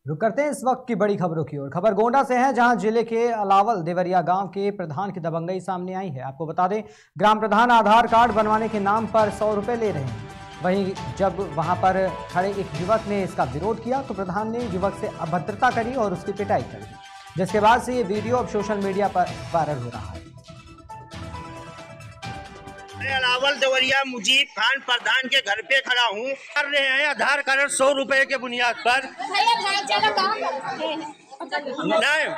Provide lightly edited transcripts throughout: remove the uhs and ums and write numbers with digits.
रुक करते हैं इस वक्त की बड़ी खबरों की ओर। खबर गोंडा से है, जहां जिले के अलावल देवरिया गांव के प्रधान की दबंगई सामने आई है। आपको बता दें, ग्राम प्रधान आधार कार्ड बनवाने के नाम पर 100 रुपए ले रहे हैं। वहीं जब वहां पर खड़े एक युवक ने इसका विरोध किया तो प्रधान ने युवक से अभद्रता करी और उसकी पिटाई कर दी, जिसके बाद से ये वीडियो अब सोशल मीडिया पर वायरल हो रहा है। अलावल देवरिया मुजीब खान प्रधान के घर पे खड़ा हूँ। कर रहे हैं आधार कार्ड 100 रुपए के बुनियाद पर। नहीं,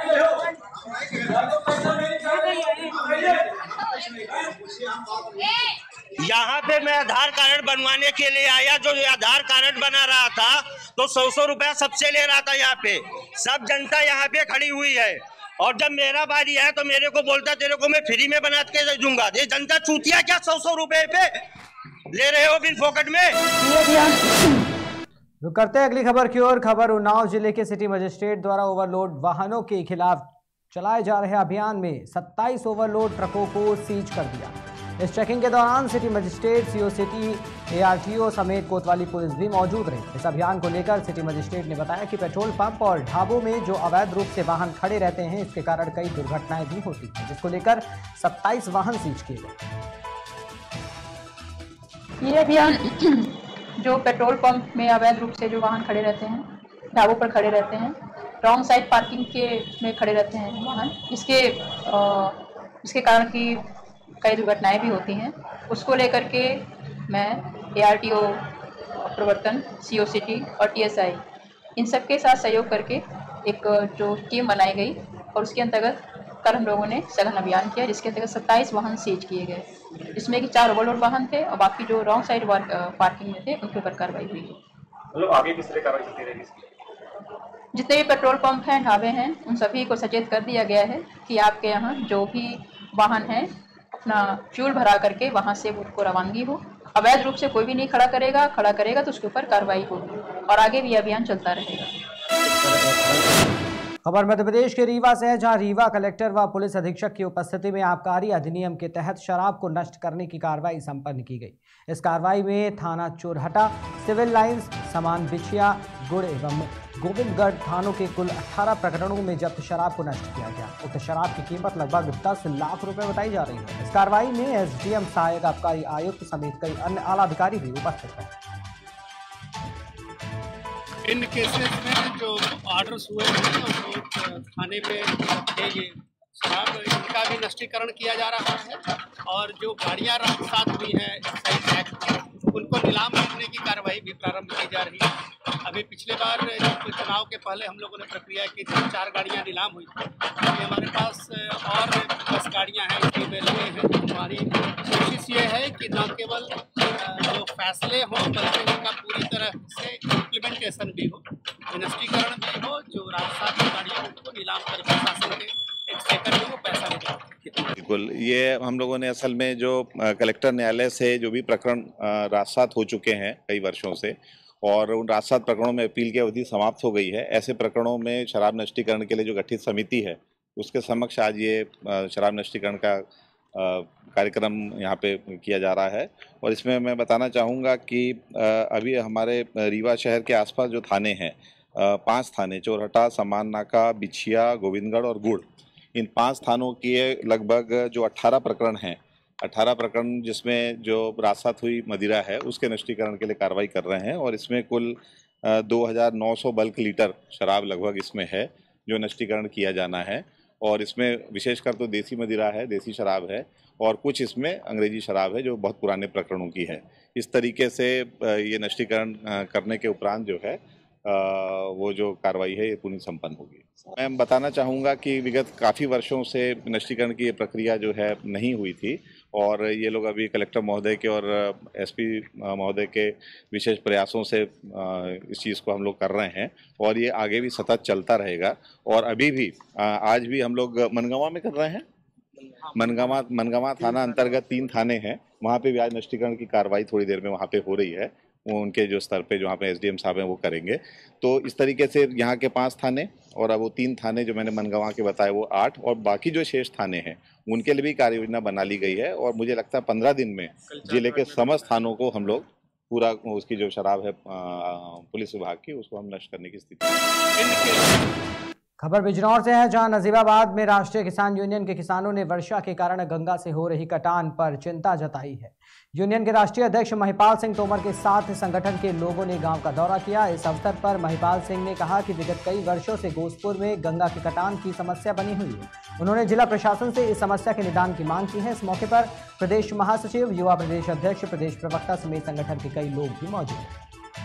यहाँ पे मैं आधार कार्ड बनवाने के लिए आया। जो आधार कार्ड बना रहा था तो 100 रुपया सबसे ले रहा था। यहाँ पे सब जनता यहाँ पे खड़ी हुई है और जब मेरा बारी है तो मेरे को बोलता तेरे को मैं फ्री में बना के दूंगा। ये जनता चूतिया क्या 100 रुपए पे ले रहे हो बिन फोकट में। रुक करते हैं अगली खबर की ओर। खबर उन्नाव जिले के सिटी मजिस्ट्रेट द्वारा ओवरलोड वाहनों के खिलाफ चलाए जा रहे अभियान में 27 ओवरलोड ट्रकों को सीज कर दिया। इस चेकिंग के दौरान city magistrate, CO city, ARTO समेत कोतवाली पुलिस भी मौजूद रही। इस अभियान को लेकर सिटी मजिस्ट्रेट ने बताया कि पेट्रोल पंप और ढाबों में जो अवैध रूप से वाहन खड़े रहते हैं, इसके कारण कई दुर्घटनाएं भी होती हैं, जिसको लेकर 27 वाहन सीज किए गए। ये अभियान जो पेट्रोल पंप में अवैध रूप से जो वाहन खड़े रहते हैं, ढाबों पर खड़े रहते हैं, रॉन्ग साइड पार्किंग के में खड़े रहते हैं वाहन, इसके कारण की कई दुर्घटनाएं भी होती हैं, उसको लेकर के मैं ARTO प्रवर्तन, CO सिटी और TSI इन सब के साथ सहयोग करके एक जो टीम बनाई गई और उसके अंतर्गत कल हम लोगों ने सघन अभियान किया, जिसके अंतर्गत 27 वाहन सीज किए गए, जिसमें कि 4 ओवरलोड वाहन थे और बाकी जो रॉन्ग साइड पार्किंग में थे उनके ऊपर कार्रवाई हुई है। मतलब आगे किस तरह कार्रवाई चलती रहेगी? जितने भी पेट्रोल पंप हैं, ढाबे हैं, उन सभी को सचेत कर दिया गया है कि आपके यहाँ जो भी वाहन है अपना फ्यूल भरा करके वहाँ से उनको रवानगी हो। अवैध रूप से कोई भी नहीं खड़ा करेगा तो उसके ऊपर कार्रवाई होगी और आगे भी अभियान चलता रहेगा। खबर मध्य प्रदेश के रीवा से है, जहां रीवा कलेक्टर व पुलिस अधीक्षक की उपस्थिति में आबकारी अधिनियम के तहत शराब को नष्ट करने की कार्रवाई संपन्न की गई। इस कार्रवाई में थाना चोरहटा, सिविल लाइंस, समान बिछिया, गुड़ एवं गोविंदगढ़ थानों के कुल 18 प्रकरणों में जब्त शराब को नष्ट किया गया। उक्त शराब की कीमत लगभग 10 लाख रुपए बताई जा रही है। इस कार्रवाई में SDM, सहायक आबकारी आयुक्त समेत कई अन्य आला अधिकारी भी उपस्थित रहे। इन केसेस में जो ऑर्डर्स हुए हैं वो थाने पे ये शराब इनका भी नष्टीकरण किया जा रहा है और जो गाड़ियाँ साथ हुई हैं एक्साइज एक्ट उनको नीलाम करने की कार्रवाई भी प्रारंभ की जा रही है। अभी पिछले बार चुनाव के पहले हम लोगों ने प्रक्रिया की थी, 4 गाड़ियाँ नीलाम हुई थी। अभी हमारे पास और 10 गाड़ियाँ हैं इसकी में लगे हैं। हमारी कोशिश ये है कि न केवल जो फैसले हों बल्कि उनका पूरी तरह से इम्प्लीमेंटेशन भी हो, नष्टीकरण भी हो। जो राजसात की गाड़ियाँ उनको नीलाम कर प्रशासन के एक सेकंड में वो पैसा निकालते। बिल्कुल, ये हम लोगों ने असल में जो कलेक्टर न्यायालय से जो भी प्रकरण राजसात हो चुके हैं कई वर्षों से, और उन राजसात प्रकरणों में अपील की अवधि समाप्त हो गई है। ऐसे प्रकरणों में शराब नष्टीकरण के लिए जो गठित समिति है उसके समक्ष आज ये शराब नष्टीकरण का कार्यक्रम यहाँ पे किया जा रहा है। और इसमें मैं बताना चाहूँगा कि अभी हमारे रीवा शहर के आसपास जो थाने हैं, 5 थाने, चोरहटा, समान नाका, बिछिया, गोविंदगढ़ और गुड़, इन 5 थानों के लगभग जो 18 प्रकरण हैं, 18 प्रकरण जिसमें जो राजसात हुई मदिरा है उसके नष्टीकरण के लिए कार्रवाई कर रहे हैं। और इसमें कुल 2900 बल्क लीटर शराब लगभग इसमें है जो नष्टीकरण किया जाना है। और इसमें विशेषकर तो देसी मदिरा है, देसी शराब है, और कुछ इसमें अंग्रेजी शराब है जो बहुत पुराने प्रकरणों की है। इस तरीके से ये नष्टीकरण करने के उपरांत जो है वो जो कार्रवाई है ये पूरी संपन्न होगी। मैं बताना चाहूँगा कि विगत काफ़ी वर्षों से नष्टीकरण की ये प्रक्रिया जो है नहीं हुई थी, और ये लोग अभी कलेक्टर महोदय के और SP महोदय के विशेष प्रयासों से इस चीज़ को हम लोग कर रहे हैं और ये आगे भी सतत चलता रहेगा। और अभी भी आज भी हम लोग मनगांव में कर रहे हैं। मनगांव थाना अंतर्गत 3 थाने हैं, वहाँ पे भी आज नष्टीकरण की कार्रवाई थोड़ी देर में वहाँ पे हो रही है। वो उनके जो स्तर पे जहाँ पे SDM साहब हैं वो करेंगे। तो इस तरीके से यहाँ के 5 थाने और अब वो 3 थाने जो मैंने मनगांव के बताए वो 8, और बाकी जो शेष थाने हैं उनके लिए भी कार्य योजना बना ली गई है। और मुझे लगता है 15 दिन में जिले के समस्त थानों को हम लोग पूरा उसकी जो शराब है पुलिस विभाग की, उसको हम नष्ट करने की स्थिति में। खबर बिजनौर से है, जहां नजीबाबाद में राष्ट्रीय किसान यूनियन के किसानों ने वर्षा के कारण गंगा से हो रही कटान पर चिंता जताई है। यूनियन के राष्ट्रीय अध्यक्ष महिपाल सिंह तोमर के साथ संगठन के लोगों ने गांव का दौरा किया। इस अवसर पर महिपाल सिंह ने कहा कि विगत कई वर्षों से गोसपुर में गंगा के कटान की समस्या बनी हुई है। उन्होंने जिला प्रशासन से इस समस्या के निदान की मांग की है। इस मौके पर प्रदेश महासचिव, युवा प्रदेश अध्यक्ष, प्रदेश प्रवक्ता समेत संगठन के कई लोग भी मौजूद हैं।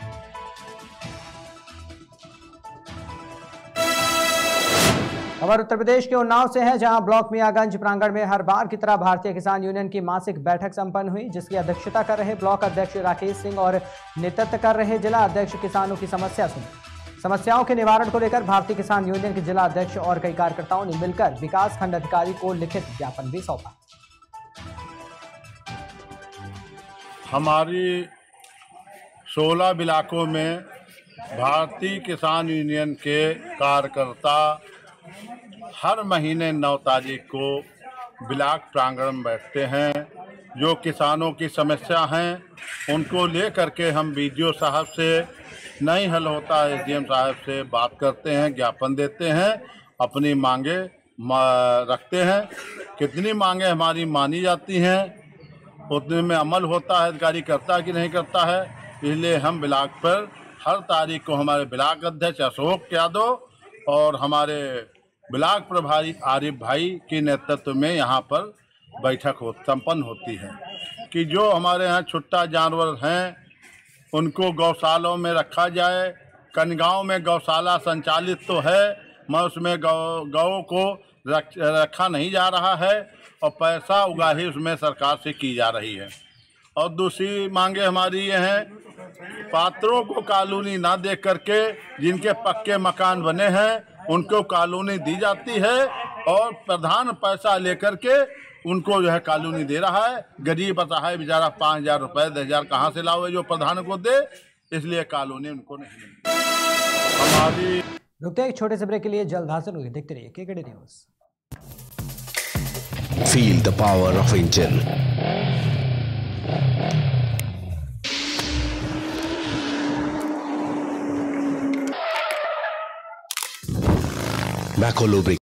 खबर उत्तर प्रदेश के उन्नाव से है, जहां ब्लॉक मियागंज प्रांगण में हर बार की तरह भारतीय किसान यूनियन की मासिक बैठक संपन्न हुई, जिसकी अध्यक्षता कर रहे ब्लॉक अध्यक्ष राकेश सिंह और नेतृत्व कर रहे जिला अध्यक्ष किसानों की समस्या सुनी। समस्याओं के निवारण को लेकर भारतीय किसान यूनियन के जिला अध्यक्ष और कई कार्यकर्ताओं ने मिलकर विकास खंड अधिकारी को लिखित ज्ञापन भी सौंपा। हमारी 16 ब्लॉकों में भारतीय किसान यूनियन के कार्यकर्ता हर महीने 9 तारीख को ब्लॉक प्रांगण में बैठते हैं। जो किसानों की समस्या हैं उनको ले करके हम बीडीओ साहब से नहीं हल होता है, एसडीएम साहब से बात करते हैं, ज्ञापन देते हैं, अपनी मांगे रखते हैं। कितनी मांगे हमारी मानी जाती हैं उतने में अमल होता है, अधिकारी करता कि नहीं करता है। इसलिए हम ब्लॉक पर हर तारीख को हमारे ब्लॉक अध्यक्ष अशोक यादव और हमारे ब्लॉक प्रभारी आरिफ भाई के नेतृत्व में यहाँ पर बैठक संपन्न होती है कि जो हमारे यहाँ छुट्टा जानवर हैं उनको गौशालों में रखा जाए। कनगांव में गौशाला संचालित तो है मगर उसमें गौ को रखा नहीं जा रहा है और पैसा उगाही उसमें सरकार से की जा रही है। और दूसरी मांगे हमारी ये हैं, पात्रों को कॉलोनी ना दे करके जिनके पक्के मकान बने हैं उनको कॉलोनी दी जाती है और प्रधान पैसा लेकर के उनको जो है कॉलोनी दे रहा है। गरीब असहाय बेचारा 5,000 रुपये 10,000 कहाँ से लाओगे जो प्रधान को दे, इसलिए कॉलोनी उनको नहीं मिलती। हमारी रुकते हैं एक छोटे से ब्रेक के लिए, जल्द हाजिर होगी। देखते रहिए KKD news. Feel the power of engine. Macco lubricant.